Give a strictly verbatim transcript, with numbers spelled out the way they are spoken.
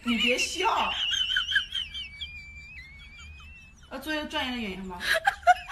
你别笑。要做一个专业的演员吗？